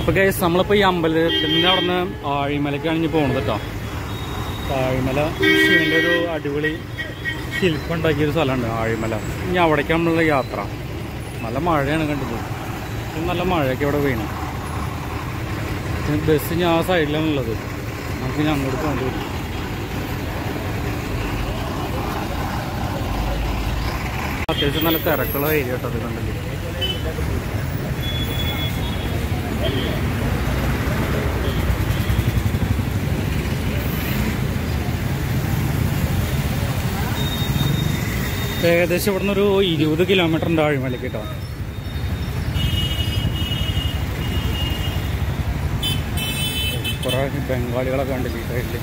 അപ്പോൾ ഗൈസ് നമ്മളിപ്പോൾ ഈ അമ്പലത്തിൻ്റെ അവിടെ നിന്ന് ആഴിമലയ്ക്കാണ് ഇനി പോകുന്നത് കേട്ടോ. ആഴിമല ശിവൻ്റെ ഒരു അടിപൊളി ശില്പമുണ്ടാക്കിയൊരു സ്ഥലമുണ്ട് ആഴിമല. ഇനി അവിടേക്കാണ് നമ്മളുടെ യാത്ര. നല്ല മഴയാണ് കണ്ടത്, നല്ല മഴയൊക്കെ ഇവിടെ വീണു. ബസ് ഞാൻ ആ സൈഡിലാണുള്ളത്, നമുക്ക് ഇനി അങ്ങോട്ട് പോകേണ്ടി വരും. അത്യാവശ്യം നല്ല തിരക്കുള്ള ഏരിയ കേട്ടോ അത് കണ്ടില്ല. ഏകദേശം ഇവിടുന്ന് ഒരു 20 കിലോമീറ്റർ ഉണ്ട് ആഴിമലയ്ക്ക് കേട്ടോ. കുറേ ബംഗാളികളൊക്കെ കണ്ടില്ല ഈ സൈഡിൽ.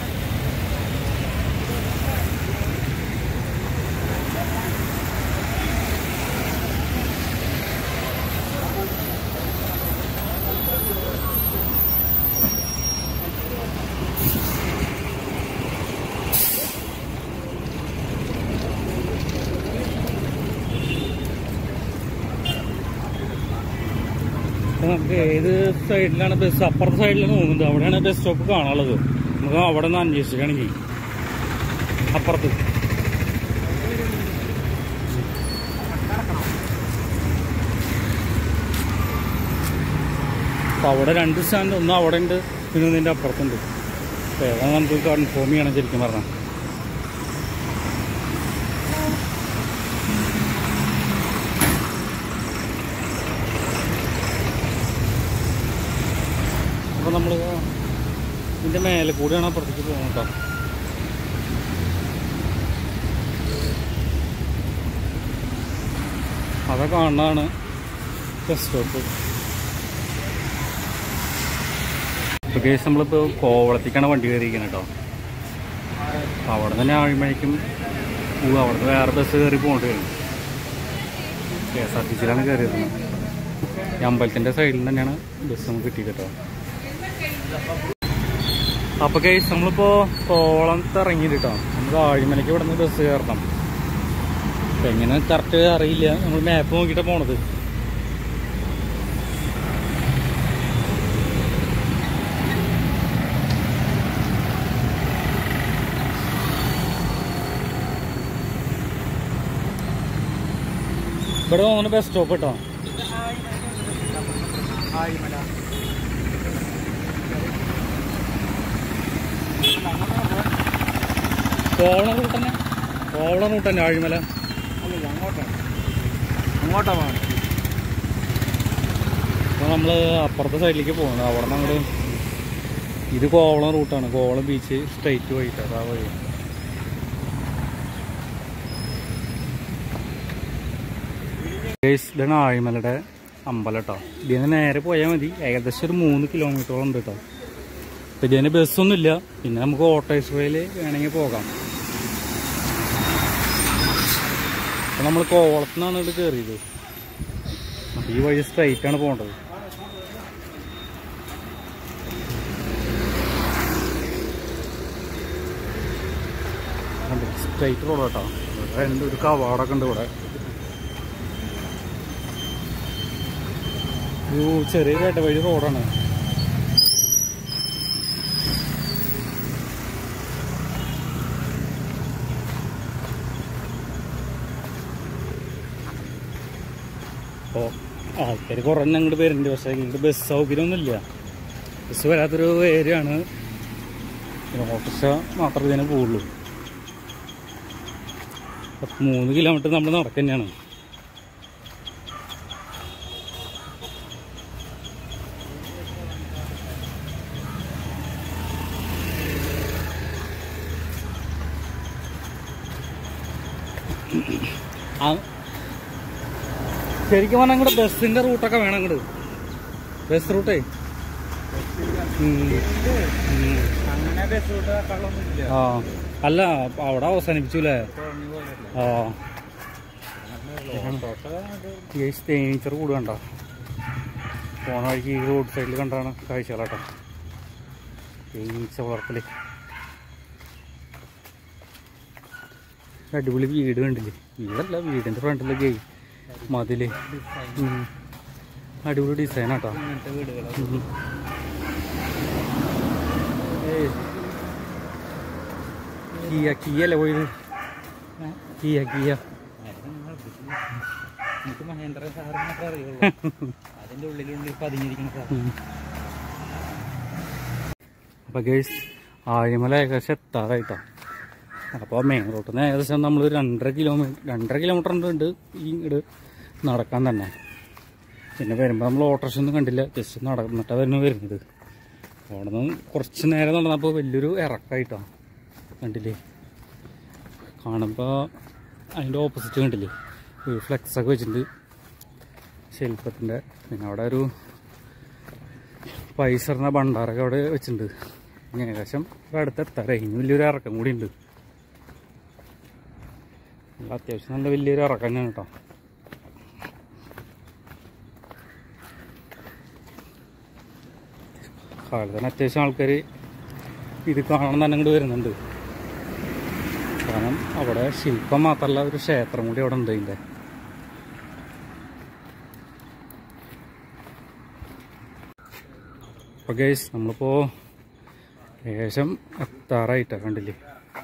നമുക്ക് ഏത് സൈഡിലാണ് ബസ്, അപ്പുറത്തെ സൈഡിലാണ് പോകുന്നത്, അവിടെയാണ് ബസ് സ്റ്റോപ്പ് കാണാനുള്ളത്. നമുക്ക് അവിടെ നിന്ന് അന്വേഷിക്കുകയാണെങ്കിൽ അപ്പുറത്ത് അപ്പോൾ അവിടെ 2 സ്റ്റാൻഡ്, ഒന്ന് അവിടെ ഉണ്ട്, പിന്നെ ഇതിൻ്റെ അപ്പുറത്തുണ്ട്. അപ്പോൾ ഏതാണ് നമുക്ക് കൺഫേം ചെയ്യണം ശരിക്കും പറഞ്ഞാൽ. അപ്പോൾ നമ്മൾ ഇതിൻ്റെ മേലെ കൂടെയാണ് അപ്പുറത്തേക്ക് പോകുന്നത് കേട്ടോ. അതൊക്കെ കാണാനാണ് ബസ് സ്റ്റോപ്പ്. ഇപ്പോൾ കേസ് നമ്മളിപ്പോൾ കോവളത്തേക്കാണ് വണ്ടി കയറിയിരിക്കുന്നത് കേട്ടോ. അവിടെ തന്നെ ആഴിമഴയ്ക്കും പോവുക, അവിടുത്തെ വേറെ ബസ് കയറി പോകേണ്ടി വരും. KSRTCയിലാണ് കയറിയിരുന്നത്. ഈ അമ്പലത്തിൻ്റെ സൈഡിൽ തന്നെയാണ് ബസ് നമുക്ക് കിട്ടിയത് കേട്ടോ. അപ്പോൾ കേസ് നമ്മളിപ്പോൾ കോവളത്ത് ഇറങ്ങിയിട്ട് കേട്ടോ. നമുക്ക് ആഴിമലയ്ക്ക് ഇവിടെ നിന്ന് ബസ് കയറണം. അപ്പം എങ്ങനെ കറക്റ്റ് അറിയില്ല, നമ്മൾ മാപ്പ് നോക്കിയിട്ടാണ് പോണത്. ഇവിടെ തോന്നുന്നു ബസ് സ്റ്റോപ്പ് കേട്ടോ. കോവളം റൂട്ട് തന്നെ, കോവളം റൂട്ട് തന്നെ ആഴിമല. അങ്ങോട്ടാണ് പോകണം. അപ്പോൾ നമ്മൾ അപ്പുറത്തെ സൈഡിലേക്ക് പോകുന്നത്. അവിടെ നിന്ന് അങ്ങോട്ട് ഇത് കോവളം റൂട്ടാണ്. കോവളം ബീച്ച് സ്ട്രൈറ്റ് പോയിട്ട് അതാ വഴി. ഇതാണ് ആഴിമലയുടെ അമ്പലം കേട്ടോ. ഇതിന് നേരെ പോയാൽ മതി. ഏകദേശം ഒരു 3 കിലോമീറ്ററോളം ഉണ്ട് കേട്ടോ. അപ്പം ഇതിന് ബസ്സൊന്നുമില്ല, പിന്നെ നമുക്ക് ഓട്ടോറിക്ഷയിൽ വേണമെങ്കിൽ പോകാം. അപ്പം നമ്മൾ കോവളത്തു നിന്നാണ് ഇവിടെ കയറിയത്. അപ്പം ഈ വഴി സ്ട്രൈറ്റാണ് പോകേണ്ടത്. സ്ട്രൈറ്റ് റോഡ് കേട്ടോ. ഒരു കവാടൊക്കെ ഉണ്ട് ഇവിടെ. ഒരു ചെറിയ കയറ്റവഴി റോഡാണ്. അപ്പോൾ ആൾക്കാർ കുറഞ്ഞ അങ്ങോട്ട് വരുന്നുണ്ട്. പക്ഷേ ഇങ്ങോട്ട് ബസ് സൗകര്യമൊന്നുമില്ല. ബസ് വരാത്തൊരു ഏരിയ ആണ്. പിന്നെ ഓട്ടോറിക്ഷ മാത്രമേ ഇതിനെ പോവുള്ളൂ. 3 കിലോമീറ്റർ നമ്മൾ നടക്കുക തന്നെയാണ്. ശരിക്കും പറഞ്ഞാൽ അങ്ങോട്ട് ബസ്സിൻ്റെ റൂട്ടൊക്കെ വേണം. അങ്ങോട്ട് ബസ് റൂട്ടേ ആ അല്ല, അവിടെ അവസാനിപ്പിച്ചൂലേ? ആ തേനീച്ചർ കൂടുകണ്ട. പോണ വഴിക്ക് ഈ റോഡ് സൈഡിൽ കണ്ടാണ് കാഴ്ചകളാട്ടോ. തേനീച്ച വളർത്തല്. അടിപൊളി വീട് കണ്ടില്ലേ? വീടല്ല, വീടിൻ്റെ ഫ്രണ്ടിലൊക്കെ മതില്. അടിപൊളി ഡിസൈനാട്ടോ. കിയല്ലേ പോയത്? കിയ മഹേന്ദ്ര സാറിനൊക്കെ അറിയുള്ളൂ. അതിന്റെ ഉള്ളിലുള്ളിൽ പതിഞ്ഞിരിക്കുന്ന സാർ. അപ്പൊ ഗൈസ് ആഴിമല ഏകദേശം എത്താറായിട്ടോ. അപ്പോൾ മെയിൻ റോട്ടിൽ നിന്ന് ഏകദേശം നമ്മൾ 2.5 കിലോമീറ്റർ ഉണ്ട് ഈ ഇങ്ങോട്ട് നടക്കാൻ തന്നെ. പിന്നെ വരുമ്പോൾ നമ്മൾ ഓട്ടോറിക്ഷ ഒന്നും കണ്ടില്ല, ജസ്റ്റ് നടന്നിട്ടാണ് വരുന്നത്. അവിടെ നിന്ന് കുറച്ച് നേരം നടന്നപ്പോൾ വലിയൊരു ഇറക്കായിട്ടോ. കണ്ടില്ലേ? കാണുമ്പോൾ അതിൻ്റെ ഓപ്പോസിറ്റ് കണ്ടില്ലേ ഒരു ഫ്ലെക്സൊക്കെ വെച്ചിട്ടുണ്ട് ശില്പത്തിൻ്റെ. പിന്നെ അവിടെ ഒരു പൈസ ഇടുന്ന ഭണ്ഡാരൊക്കെ അവിടെ വെച്ചിട്ടുണ്ട്. ഇനി ഏകദേശം അടുത്ത് എത്താറേ. ഇനി വലിയൊരു ഇറക്കം കൂടി ഉണ്ട്. അത്യാവശ്യം നല്ല വലിയൊരു ഇറക്കം തന്നെയാണ് കേട്ടോ. കാലത്ത് തന്നെ അത്യാവശ്യം ആൾക്കാർ ഇത് കാണാൻ തന്നെ ഇങ്ങോട്ട് വരുന്നുണ്ട്. കാരണം അവിടെ ശില്പം മാത്രമല്ല ഒരു ക്ഷേത്രം കൂടി അവിടെ ഉണ്ട്. ഇതിൻ്റെ അപ്പോൾ ഗൈസ് നമ്മളിപ്പോൾ ഏകദേശം എത്താറായിട്ടാണ്. കണ്ടില്ലേ?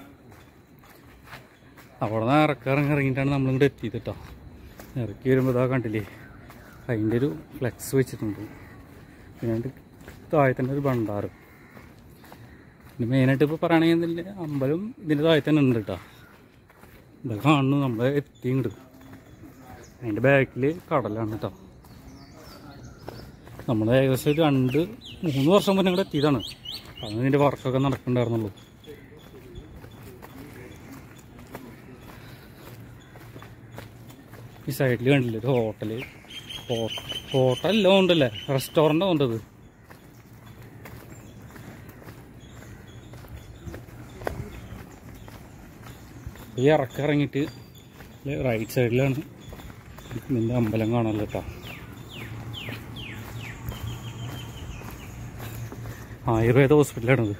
അവിടെ നിന്ന് ഇറങ്ങിയിട്ടാണ് നമ്മളിങ്ങോട്ട് എത്തിയത് കേട്ടോ. ഇറക്കി വരുമ്പോൾ ഇതാ കണ്ടില്ലേ അതിൻ്റെ ഒരു ഫ്ലെക്സ് വെച്ചിട്ടുണ്ട്. പിന്നെ താഴെ തന്നെ ഒരു ഭണ്ഡാരം. പിന്നെ മെയിനായിട്ട് ഇപ്പോൾ പറയുകയാണെങ്കിൽ അമ്പലം ഇതിൻ്റെ താഴെ തന്നെ ഉണ്ട് കേട്ടോ. ഇതൊക്കെ കാണുന്നു നമ്മൾ എത്തിയുണ്ട്. അതിൻ്റെ ബാക്കിൽ കടലാണ് കേട്ടോ. നമ്മൾ ഏകദേശം ഒരു 2-3 വർഷം മുന്നേ ഇവിടെ എത്തിയതാണ്. അന്ന് ഇതിൻ്റെ വർക്കൊക്കെ നടക്കുന്നുണ്ടായിരുന്നുള്ളൂ. ഈ സൈഡിൽ കണ്ടില്ലേ ഒരു ഹോട്ടലെല്ലാം ഉണ്ടല്ലേ, റെസ്റ്റോറൻ്റ് ഉണ്ടത്. ഈ ഇറക്കിറങ്ങിയിട്ട് റൈറ്റ് സൈഡിലാണ് ഇതിൻ്റെ അമ്പലം കാണാമല്ലോ കേട്ടോ. ആയുർവേദ ഹോസ്പിറ്റലാണിത്.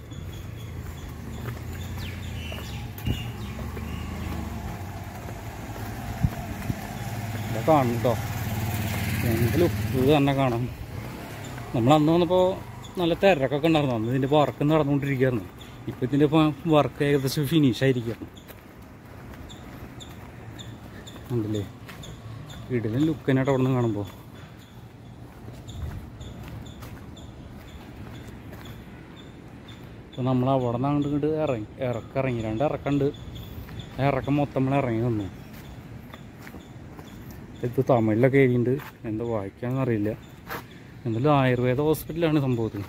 ഇതൊക്കെ കാണും കേട്ടോ. എന്തെങ്കിലും ഇത് തന്നെ കാണാം. നമ്മളന്ന് വന്നപ്പോൾ നല്ല തിരക്കൊക്കെ ഉണ്ടായിരുന്നു. അന്ന് ഇതിൻ്റെ വർക്ക് നടന്നുകൊണ്ടിരിക്കുകയായിരുന്നു. ഇപ്പം ഇതിൻ്റെ വർക്ക് ഏകദേശം ഫിനിഷായിരിക്കുകയാണ്. ഉണ്ടല്ലേ വീടിന് ലുക്കനായിട്ട് അവിടെ നിന്ന് കാണുമ്പോൾ. അപ്പോൾ നമ്മൾ അവിടെ നിന്ന് അങ്ങോട്ട് ഇറങ്ങി 2 ഇറക്കമുണ്ട്. ആ ഇറക്കം മൊത്തം നമ്മൾ ഇറങ്ങി വന്നു. ഇത് തമിഴിലൊക്കെ എഴുതിയിട്ടുണ്ട്, എന്താ വായിക്കാമെന്ന് അറിയില്ല. എന്തായാലും ആയുർവേദ ഹോസ്പിറ്റലാണ് സംഭവത്തിൽ.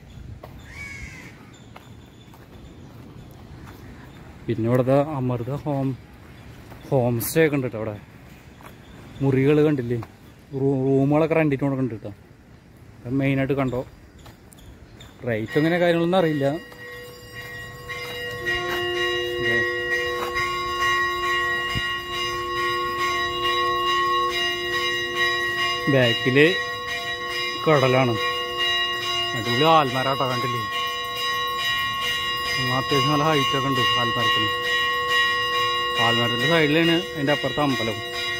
പിന്നെ ഇവിടുത്തെ അമൃത ഹോം സ്റ്റേ ഒക്കെ ഉണ്ട് കേട്ടോ. അവിടെ മുറികൾ കണ്ടില്ലേ, റൂമുകളൊക്കെ റെൻറ്റിട്ട് കൊടുക്കുന്നുണ്ട് കേട്ടോ. അത് മെയിനായിട്ട് കണ്ടോ. റേറ്റ് അങ്ങനെ കാര്യങ്ങളൊന്നും അറിയില്ല. ബാക്കിൽ കടലാണ്. അടിപൊളി ആൽമരാട്ടോ. കണ്ടില്ലേ? അത്യാവശ്യം നല്ല ഹൈറ്റൊക്കെ ഉണ്ട് ആൽമരത്തിന്. ആൽമരത്തിൻ്റെ സൈഡിലാണ് അതിൻ്റെ അപ്പുറത്തെ അമ്പലം.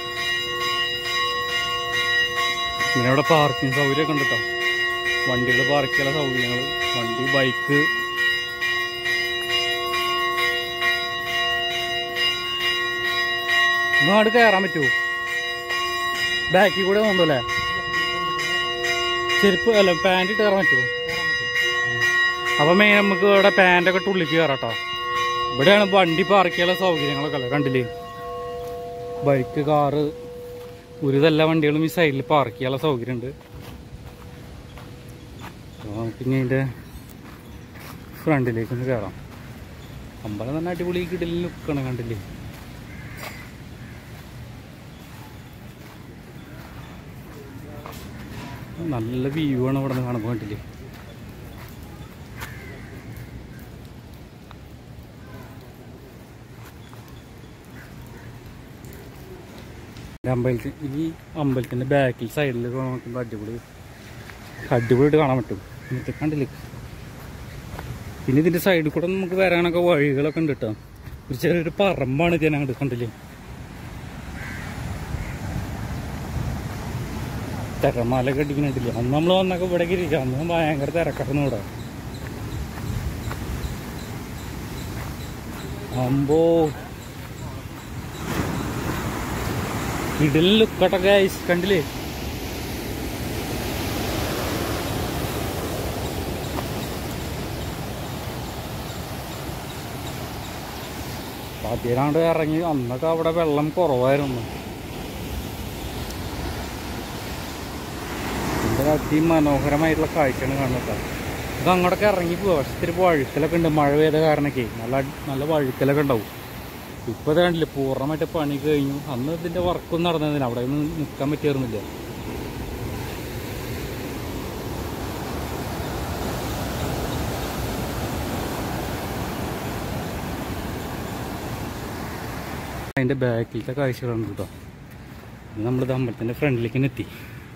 പിന്നെ ഇവിടെ പാർക്കിംഗ് സൗകര്യമൊക്കെ ഉണ്ട് കേട്ടോ. വണ്ടികൾ പാർക്ക് ചെയ്യാനുള്ള സൗകര്യങ്ങൾ, വണ്ടി, ബൈക്ക്. അങ്ങോട്ട് കയറാൻ പറ്റുമോ? ബാക്കിൽ കൂടെ തോന്നുമല്ലേ? ചെരുപ്പ് അല്ല പാൻറ് ഇട്ട് കയറാൻ പറ്റുമോ? അപ്പം മെയിൻ നമുക്ക് ഇവിടെ പാൻറ്റൊക്കെ ഇട്ട് ഉള്ളിലേക്ക് കയറാം കേട്ടോ. ഇവിടെയാണ് വണ്ടി പാർക്ക് ചെയ്യാനുള്ള സൗകര്യങ്ങളൊക്കെ അല്ലേ. കണ്ടില്ലേ? ബൈക്ക്, കാറ്, ഒരുതെല്ലാ വണ്ടികളും ഈ സൈഡിൽ പാർക്ക് ചെയ്യാനുള്ള സൗകര്യമുണ്ട്. പിന്നെ അതിൻ്റെ ഫ്രണ്ടിലേക്കൊന്ന് കയറാം. അമ്പലം തന്നെ അടിപൊളി കിടലിൽ ലുക്കാണ്. കണ്ടില്ലേ? നല്ല വ്യൂ ആണ് ഇവിടെ നിന്ന് കാണുമ്പോൾ. കണ്ടില്ലേ? ഈ അമ്പലത്തിൻ്റെ ബാക്കിൽ സൈഡിൽ നോക്കുമ്പോൾ അടിപൊളിയായിട്ട് കാണാൻ പറ്റും. ഇന്നത്തെ കണ്ടില്ലേ? പിന്നെ ഇതിൻ്റെ സൈഡിൽ കൂടെ നമുക്ക് വരാനൊക്കെ വഴികളൊക്കെ ഉണ്ട് കേട്ടോ. ഒരു ചെറിയൊരു പറമ്പാണ് ഇത്. അങ്ങോട്ട് കണ്ടില്ലേ? തിരമാലൊക്കെ അടിക്കുന്നുണ്ടില്ല. അന്ന് നമ്മൾ വന്നൊക്കെ ഇവിടേക്ക് ഇരിക്കാം. അന്ന് ഭയങ്കര തിരക്കായിരുന്നു ഇവിടെ. അമ്പോ ഇടലിൽ ലുക്കട്ടൊക്കെ കണ്ടില്ലേ? അതിനാണ്ട് ഇറങ്ങി. അന്നൊക്കെ അവിടെ വെള്ളം കുറവായിരുന്നു. ഇതിൻ്റെ അതിമനോഹരമായിട്ടുള്ള കാഴ്ചയാണ് കാണുന്നത്. ഇത് അങ്ങോട്ടൊക്കെ ഇറങ്ങി പോവുക. പക്ഷെ ഇത്തിരി വഴുക്കലൊക്കെ ഉണ്ട്. മഴ പെയ്ത കാരണമൊക്കെ നല്ല വഴുക്കലൊക്കെ ഉണ്ടാവും. ഇപ്പോൾ ഇത് കണ്ടില്ലേ, പൂർണ്ണമായിട്ട് പണി കഴിഞ്ഞു. അന്ന് ഇതിൻ്റെ വർക്കൊന്നും നടന്നതിന് അവിടെ ഒന്നും നിൽക്കാൻ പറ്റിയിരുന്നില്ല. അതിൻ്റെ ബാക്കിലത്തെ കാഴ്ചകളാണ് കേട്ടോ. നമ്മളിത് അമ്പലത്തിൻ്റെ ഫ്രണ്ടിലേക്ക് തന്നെ എത്തി.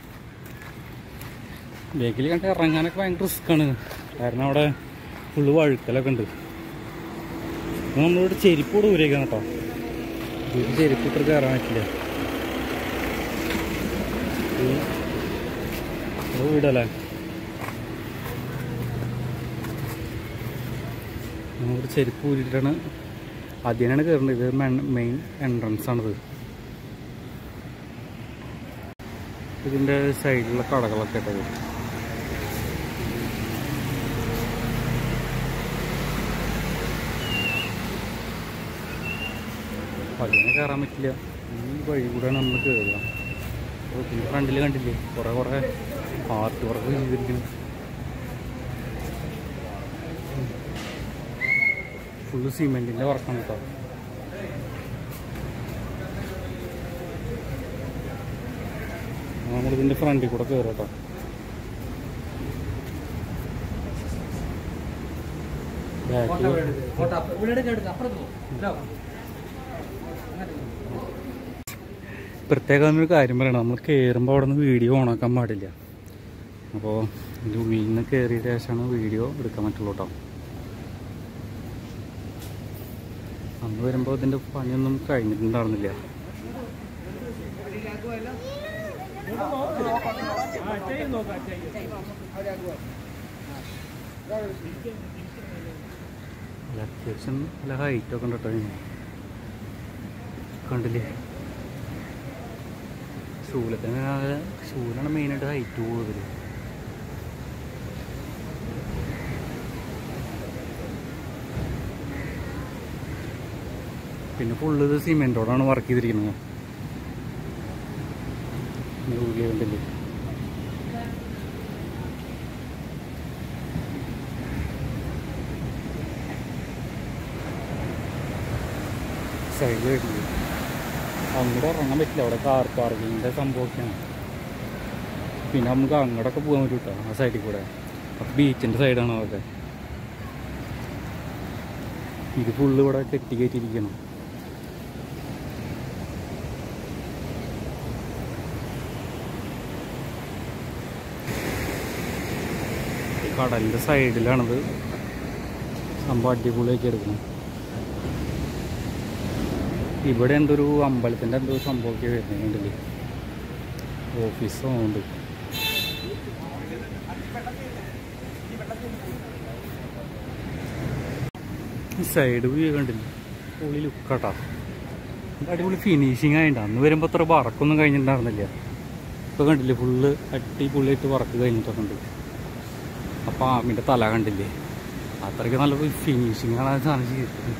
ബാക്കിൽ കണ്ട് ഇറങ്ങാനൊക്കെ ഭയങ്കര റിസ്ക്കാണ്. കാരണം അവിടെ ഫുള്ള് വഴുക്കലൊക്കെ ഉണ്ട്. നമ്മളിവിടെ ചെരുപ്പോട് ഊരേക്കാണ് കേട്ടോ. ഇത് ചെരുപ്പിട്ട് കയറാൻ പറ്റില്ല. വീടല്ലേ, നമ്മളിവിടെ ചെരുപ്പ് ഊരിട്ടാണ് അതിനാണ് കയറേണ്ടത്. ഇത് മെയിൻ എൻട്രൻസ് ആണിത്. ഇതിൻ്റെ സൈഡിലുള്ള കടകളൊക്കെ ഇട്ടത്. അതിനെ കയറാൻ പറ്റില്ല. ഈ വഴി കൂടെയാണ് നമ്മൾ കയറുക. പിന്നെ ഫ്രണ്ടിൽ കണ്ടില്ലേ കുറേ ആർട്ട് വർക്ക് ചെയ്തിരിക്കുന്നു. ഫുള്ള് സിമെൻറ്റിൻ്റെ വർക്കാണ് കേട്ടോ. നമ്മളിതിൻ്റെ ഫ്രണ്ടിൽ കൂടെ കയറും കേട്ടോ. പ്രത്യേകം ഒരു കാര്യം പറയണം, നമ്മൾ കയറുമ്പോൾ അവിടെ നിന്ന് വീഡിയോ ഓണാക്കാൻ പാടില്ല. അപ്പോൾ ഇതിൻ്റെ ഉള്ളിൽ നിന്ന് കയറിയ ശേഷമാണ് വീഡിയോ എടുക്കാൻ പറ്റുള്ളൂ കേട്ടോ. അന്ന് വരുമ്പോൾ ഇതിൻ്റെ പണിയൊന്നും കഴിഞ്ഞിട്ടുണ്ടായിരുന്നില്ല. അത്യാവശ്യം നല്ല ഹൈറ്റൊക്കെ ഉണ്ട് കേട്ടോ. കണ്ടില്ലേ, ശൂലാണ് മെയിനായിട്ട് ഹൈറ്റ് കൂടുതൽ. പിന്നെ ഫുള്ള് ഇത് സിമെൻ്റ് റോഡാണ് വർക്ക് ചെയ്തിരിക്കുന്നത്. കണ്ടില്ലേ, സൈഡിൽ കണ്ടില്ലേ. അങ്ങോട്ട് ഇറങ്ങാൻ പറ്റില്ല, അവിടെ കാർ പാർക്കിങ്ങിൻ്റെ സംഭവമൊക്കെയാണ്. പിന്നെ നമുക്ക് അങ്ങോട്ടൊക്കെ പോകാൻ പറ്റും കേട്ടോ, ആ സൈഡിൽ കൂടെ. അപ്പം ബീച്ചിൻ്റെ സൈഡാണ് അതൊക്കെ. ഇത് ഫുള്ള് ഇവിടെ കയറ്റിയിരിക്കണം. കടലിൻ്റെ സൈഡിലാണത് സംഭവം. അടിപൊളിയാക്കി എടുക്കണം. ഇവിടെ എന്തൊരു അമ്പലത്തിൻ്റെ എന്തോ സംഭവമൊക്കെ വരുന്നുണ്ടല്ലേ, ഓഫീസും ഉണ്ട്. സൈഡ് വ്യൂ കണ്ടില്ലേ, പൊളി ലുക്കാട്ടാ. അടിപൊളി ഫിനിഷിങ് ആയിട്ടുണ്ട്. അന്ന് വരുമ്പോൾ അത്ര വർക്കൊന്നും കഴിഞ്ഞിട്ടുണ്ടായിരുന്നില്ല. ഇപ്പോൾ കണ്ടില്ലേ, ഫുള്ള് അടിപൊളിയായിട്ട് വർക്ക് കഴിഞ്ഞിട്ടൊക്കെ ഉണ്ട്. ആ പാമ്പിൻ്റെ തല കണ്ടില്ലേ, അത്രയ്ക്ക് നല്ല ഫിനിഷിങ് ആണ് ആ സാധനം ചെയ്തിട്ട്.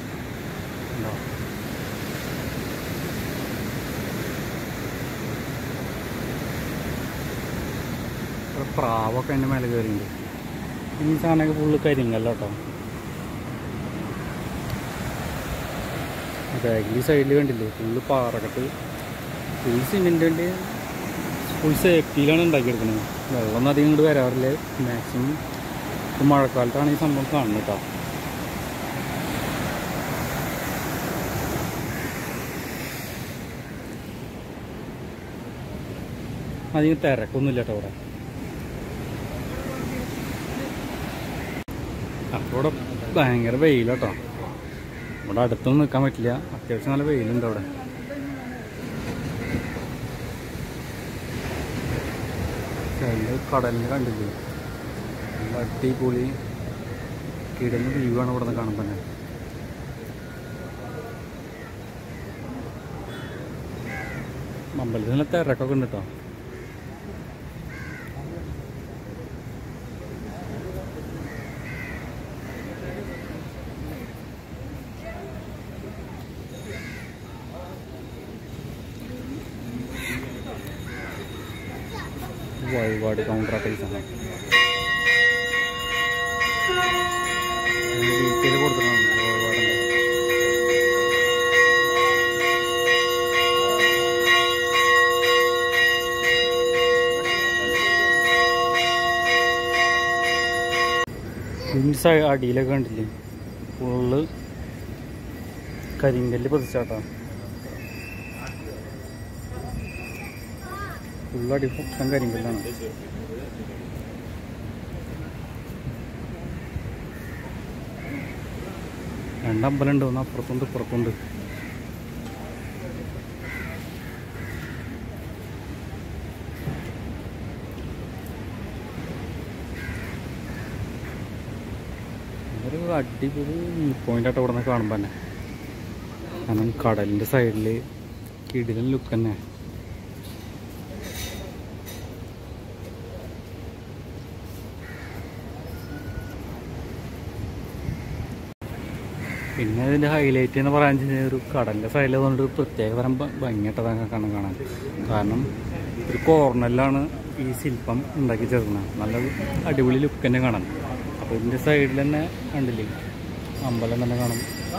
പ്രാവൊക്കെ എൻ്റെ മേലെ കയറിയുണ്ട്. ഈ സാധനമൊക്കെ ഫുള്ള് കരിങ്കല്ല കേട്ടോ. ബാഗിൽ സൈഡിൽ കണ്ടില്ലേ, ഫുള്ള് പാറക്കെട്ട്, ഫുൾ സിമെൻറ്റിൻ്റെ ഫുൾ സേഫ്റ്റിയിലാണ് ഉണ്ടാക്കിയെടുക്കുന്നത്. വെള്ളമൊന്നും അധികം ഇങ്ങോട്ട് വരാറില്ല. മാക്സിമം ഇപ്പം മഴക്കാലത്താണ് ഈ സംഭവം കാണുന്നത് കേട്ടോ. അധികം തിരക്കൊന്നുമില്ല കേട്ടോ ഇവിടെ. അപ്പോൾ ഇവിടെ ഭയങ്കര വെയിലാട്ടോ. ഇവിടെ അടുത്തൊന്നും നിൽക്കാൻ പറ്റില്ല, അത്യാവശ്യം നല്ല വെയിലുണ്ട് അവിടെ. അതിൻ്റെ കടലിന് കണ്ടില്ലേ, നല്ല അടിപൊളി കിടന്ന് വ്യൂ ആണ് ഇവിടെ നിന്ന് കാണുമ്പോൾ തന്നെ. അമ്പലത്തിൽ നല്ല തിരക്കൊക്കെ ഉണ്ട് കേട്ടോ. വഴിപാട് കൗണ്ടറൊക്കെ ആണ് ഡീറ്റെയിൽ കൊടുത്തിട്ടുണ്ട്. വഴിപാടുണ്ട്. അടിയിലൊക്കെ കണ്ടില്ലേ, ഫുള്ള് കരിങ്കല്ല് പതിച്ചാട്ടാ. ഫുള്ളടി പൊട്ടം കരിങ്കല്ലാണ്. രണ്ടമ്പലമുണ്ട്, ഒന്ന് അപ്പുറത്തുണ്ട് ഇപ്പുറത്തുണ്ട്. ഒരു അടിപൊളി വ്യൂ പോയിന്റ് ആയിട്ട് ഇവിടെ നിന്ന് കാണുമ്പോൾ തന്നെ. കാരണം കടലിൻ്റെ സൈഡിൽ കിടിലൻ ലുക്ക് തന്നെ. പിന്നെ ഇതിൻ്റെ ഹൈലൈറ്റ് എന്ന് പറയാൻ വെച്ച് കഴിഞ്ഞാൽ ഒരു കടലിൻ്റെ സൈഡിൽ വന്നിട്ട് പ്രത്യേക തരം ഭംഗിയായിട്ടതൊക്കെ കാണാൻ. കാരണം ഒരു കോർണറിലാണ് ഈ ശില്പം ഉണ്ടാക്കി ചേർക്കുന്നത്. നല്ല അടിപൊളി ലുക്ക് തന്നെ കാണാൻ. അപ്പോൾ ഇതിൻ്റെ സൈഡിൽ തന്നെ കണ്ടില്ലേ അമ്പലം തന്നെ കാണും.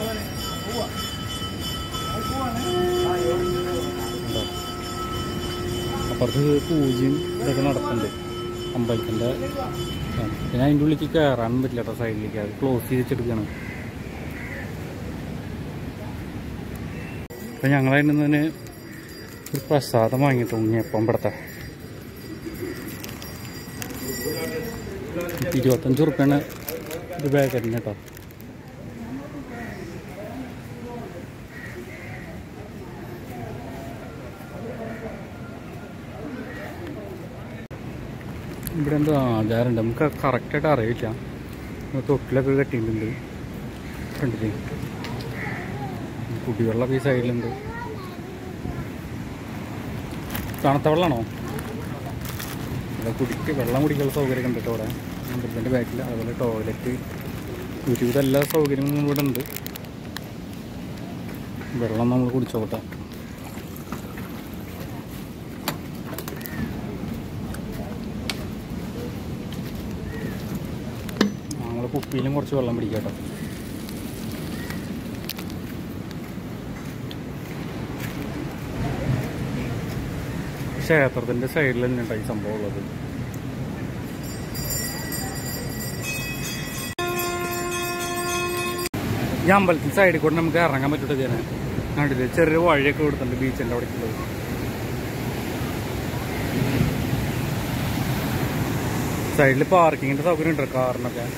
അപ്പുറത്ത് പൂജയും ഇതൊക്കെ നടക്കുന്നുണ്ട് അമ്പലത്തിൻ്റെ. പിന്നെ അതിൻ്റെ ഉള്ളിലേക്ക് കയറാനും പറ്റില്ല കേട്ടോ, സൈഡിലേക്ക് അത് ക്ലോസ് ചെയ്ത് വെച്ചെടുക്കുകയാണ്. അപ്പം ഞങ്ങളതിൽ നിന്ന് തന്നെ ഒരു പ്രസാദം വാങ്ങിയിട്ട് ഉണ്ണിയപ്പം ഇവിടുത്തെ 25 ഉറുപ്പ്യാണ് ഒരു പാക്കറ്റിന് കേട്ടോ. ഇവിടെ എന്തോ ആചാരമുണ്ട്, നമുക്ക് കറക്റ്റായിട്ട് അറിയില്ല. തൊട്ടിലൊക്കെ കെട്ടിയിട്ടുണ്ട് കണ്ടില്ലേ. കുടിവെള്ളമൊക്കെ ഈ സൈഡിലുണ്ട്. തണുത്ത വെള്ളമാണോ? വെള്ളം കുടിക്കാനുള്ള സൗകര്യമൊക്കെ ഉണ്ട് കേട്ടോ അവിടെ അമ്പലത്തിൻ്റെ ബാക്കിൽ. അതുപോലെ ടോയ്ലറ്റ്, ഒരുവിധ എല്ലാ സൗകര്യങ്ങളും ഇവിടെ ഉണ്ട്. വെള്ളം നമ്മൾ കുടിച്ചോട്ടെ. നമ്മൾ കുപ്പിയിലും കുറച്ച് വെള്ളം പിടിക്കാം കേട്ടോ. ക്ഷേത്രത്തിൻ്റെ സൈഡിൽ തന്നെ ഉണ്ടായി സംഭവം ഉള്ളത്. ഈ അമ്പലത്തിൻ്റെ സൈഡിൽ കൂടെ നമുക്ക് ഇറങ്ങാൻ പറ്റൂട്ടോ. ചെയ്യാൻ കണ്ടില്ലേ, ചെറിയ വഴിയൊക്കെ കൊടുത്തിട്ടുണ്ട് ബീച്ചിൻ്റെ അവിടേക്കുള്ളത്. സൈഡിൽ പാർക്കിങ്ങിൻ്റെ സൗകര്യം ഉണ്ട് കാറിനൊക്കെ.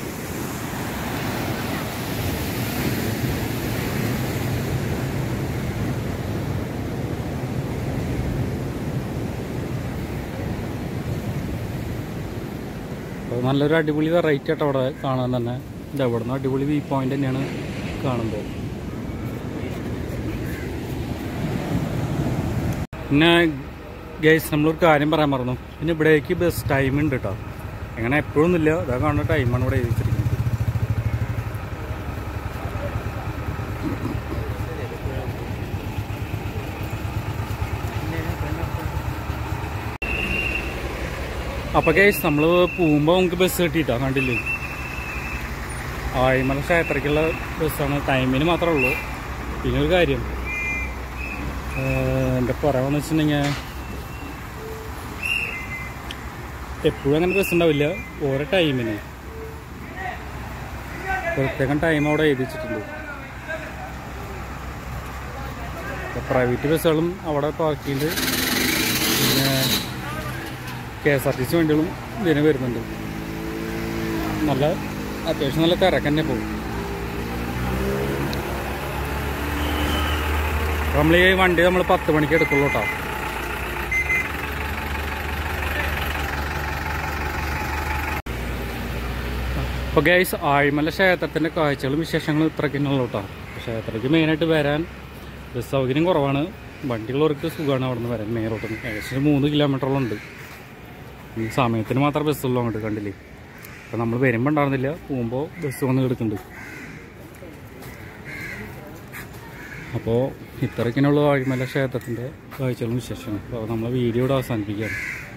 നല്ലൊരു അടിപൊളി വെറൈറ്റി ആയിട്ട് അവിടെ കാണാൻ തന്നെ. ഇത് അവിടെ നിന്ന് അടിപൊളി വ്യൂ പോയിന്റ് തന്നെയാണ് കാണുമ്പോൾ. പിന്നെ ഗൈസ് നമ്മളൊരു കാര്യം പറയാൻ മറന്നു. പിന്നെ ഇവിടേക്ക് ബസ് ടൈം ഉണ്ട് കേട്ടോ. അങ്ങനെ എപ്പോഴൊന്നുമില്ല, ഇതാ കാണുന്ന ടൈമാണ് ഇവിടെ എഴുതിച്ചിരിക്കുന്നത്. അപ്പോൾ ഗൈസ് നമ്മൾ പോകുമ്പോൾ നമുക്ക് ബസ് കിട്ടിയിട്ടോ. കണ്ടില്ലേ, ആഴിമല ക്ഷേത്രക്കുള്ള ബസ്സാണ്. ടൈമിന് മാത്രമേ ഉള്ളൂ. പിന്നെ ഒരു കാര്യം എൻ്റെ പറയുകയെന്ന് വെച്ചിട്ടുണ്ടെങ്കിൽ എപ്പോഴും അങ്ങനെ ബസ് ഉണ്ടാവില്ല. ഓരോ ടൈമിന് പ്രത്യേകം ടൈം അവിടെ എഴുതി വെച്ചിട്ടുണ്ട്. പ്രൈവറ്റ് ബസ്സുകളും അവിടെ പാർക്ക് ചെയ്ത് പിന്നെ KSRTC വണ്ടികളും ഇതിന് വരുന്നുണ്ട്. നല്ല അത്യാവശ്യം നല്ല തിരക്ക് തന്നെ പോകും. നമ്മൾ ഈ വണ്ടി നമ്മൾ 10 മണിക്ക് എടുക്കുള്ളൂ കേട്ടോ. അപ്പോൾ ഗൈസ് ആഴിമല ക്ഷേത്രത്തിൻ്റെ കാഴ്ചകളും വിശേഷങ്ങളും ഇത്രയ്ക്കുള്ളൂ കേട്ടോ. ക്ഷേത്രത്തിൽ മെയിനായിട്ട് വരാൻ ബസ് സൗകര്യം കുറവാണ്. വണ്ടികളവർക്ക് സുഖമാണ് അവിടെ നിന്ന് വരാൻ. മെയിൻ റോട്ടിൽ നിന്ന് ഏകദേശം 3 കിലോമീറ്ററോളം ഉണ്ട്. ഈ സമയത്തിന് മാത്രം ബസ്സുള്ളൂ അങ്ങോട്ട് കണ്ടില്ലേ. അപ്പോൾ നമ്മൾ വരുമ്പോൾ ഉണ്ടായിരുന്നില്ല, പോകുമ്പോൾ ബസ് വന്ന് കിടക്കുന്നുണ്ട്. അപ്പോൾ ഇത്രയ്ക്കിനുള്ള ആഴിമല ക്ഷേത്രത്തിൻ്റെ കാഴ്ചകളും വിശേഷമാണ്. അപ്പോൾ നമ്മൾ വീഡിയോ ഇവിടെ അവസാനിപ്പിക്കുകയാണ്.